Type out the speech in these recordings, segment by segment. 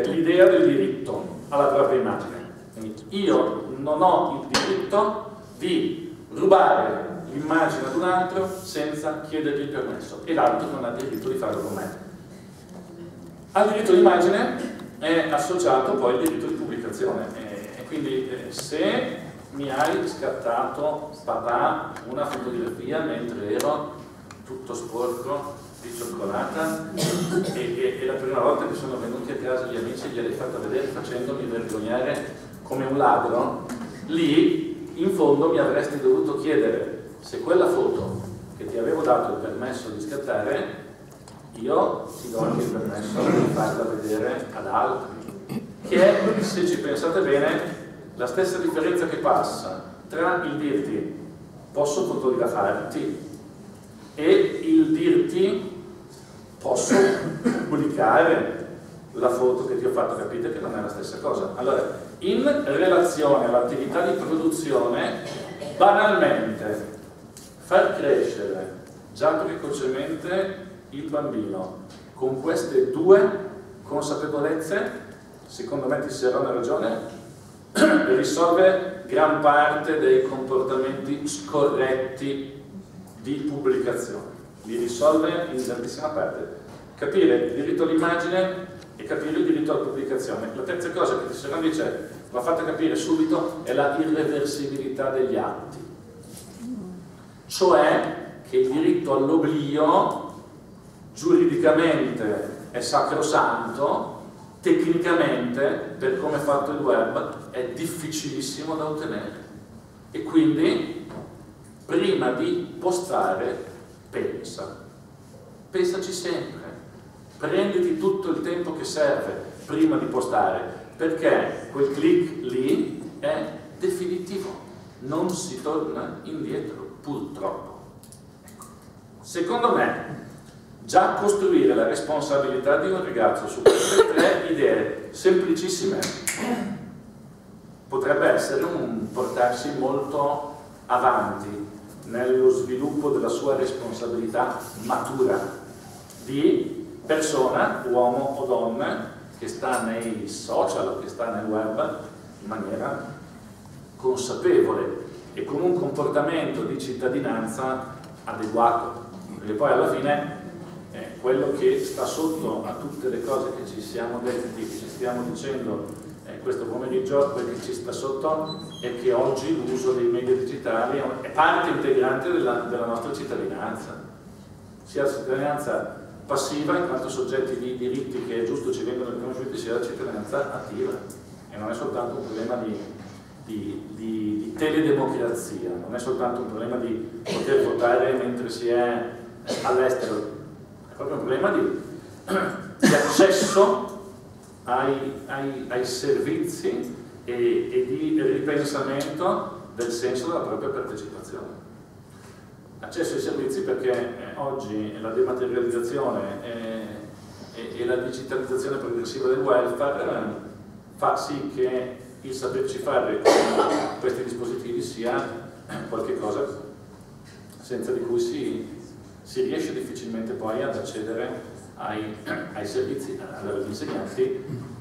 l'idea del diritto alla propria immagine. Quindi io non ho il diritto di rubare l'immagine ad un altro senza chiedergli il permesso, e l'altro non ha il diritto di farlo con me. Al diritto d'immagine è associato poi il diritto di pubblicazione, e quindi se mi hai scattato, papà, una fotografia mentre ero tutto sporco di cioccolata e la prima volta che sono venuti a casa gli amici gliel'hai fatta vedere facendomi vergognare come un ladro, lì in fondo mi avresti dovuto chiedere se quella foto che ti avevo dato il permesso di scattare, io ti do anche il permesso di farla vedere ad altri, che è, se ci pensate bene, la stessa differenza che passa tra il dirti posso fotografarti e il dirti posso pubblicare la foto che ti ho fatto. Capite che non è la stessa cosa. Allora, in relazione all'attività di produzione, banalmente far crescere già precocemente il bambino con queste due consapevolezze, secondo me Tisserone ha ragione, risolve gran parte dei comportamenti scorretti di pubblicazione, li risolve in grandissima parte. Capire il diritto all'immagine e capire il diritto alla pubblicazione. La terza cosa che Tisserone dice, va fatta capire subito, è la irreversibilità degli atti, cioè che il diritto all'oblio giuridicamente è sacrosanto, tecnicamente, per come è fatto il web, è difficilissimo da ottenere. E quindi, prima di postare, pensaci sempre, prenditi tutto il tempo che serve prima di postare, perché quel click lì è definitivo, non si torna indietro, purtroppo. Secondo me, già costruire la responsabilità di un ragazzo su queste tre idee semplicissime potrebbe essere un portarsi molto avanti nello sviluppo della sua responsabilità matura di persona, uomo o donna, che sta nei social o che sta nel web in maniera consapevole e con un comportamento di cittadinanza adeguato, perché poi alla fine quello che sta sotto a tutte le cose che ci siamo detti, che ci stiamo dicendo questo pomeriggio, quel che ci sta sotto è che oggi l'uso dei media digitali è parte integrante della nostra cittadinanza, sia la cittadinanza passiva in quanto soggetti di diritti che è giusto ci vengono riconosciuti, sia la cittadinanza attiva, e non è soltanto un problema di teledemocrazia, non è soltanto un problema di poter votare mentre si è all'estero, è proprio un problema di accesso ai servizi e di ripensamento del senso della propria partecipazione. Accesso ai servizi perché oggi la dematerializzazione e la digitalizzazione progressiva del welfare fa sì che il saperci fare con questi dispositivi sia qualcosa senza di cui si riesce difficilmente poi ad accedere ai servizi. Allora, gli insegnanti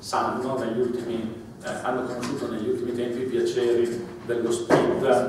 hanno conosciuto negli ultimi tempi i piaceri dello speed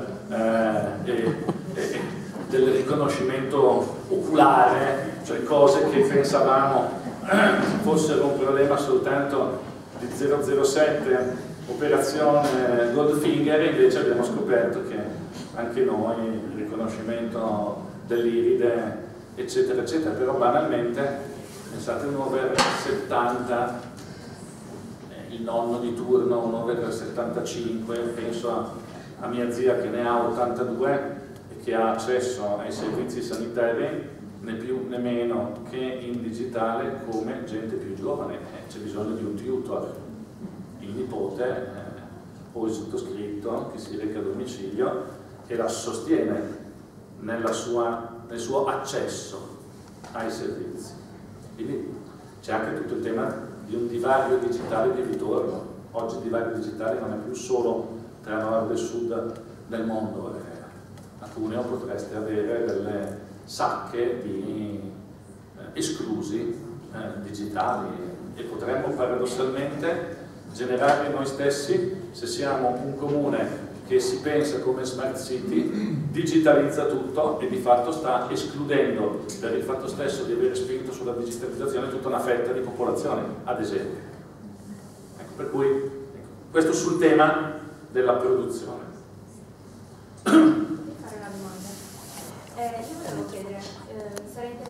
del riconoscimento oculare, cioè cose che pensavamo fossero un problema soltanto di 007 operazione Goldfinger, invece abbiamo scoperto che anche noi il riconoscimento dell'iride eccetera eccetera. Però banalmente pensate un over 70, il nonno di turno un over 75, penso a mia zia che ne ha 82 e che ha accesso ai servizi sanitari né più né meno che in digitale come gente più giovane. C'è bisogno di un tutor, il nipote o il sottoscritto che si reca a domicilio e la sostiene nel suo accesso ai servizi. Quindi c'è anche tutto il tema di un divario digitale di ritorno. Oggi il divario digitale non è più solo tra nord e sud del mondo. A Cuneo potreste avere delle sacche di esclusi digitali e potremmo paradossalmente generare noi stessi, se siamo un comune che si pensa come smart city, digitalizza tutto e di fatto sta escludendo, per il fatto stesso di aver spinto sulla digitalizzazione, tutta una fetta di popolazione, ad esempio. Ecco, per cui questo sul tema della produzione. Fare una domanda. Io volevo chiedere, sarei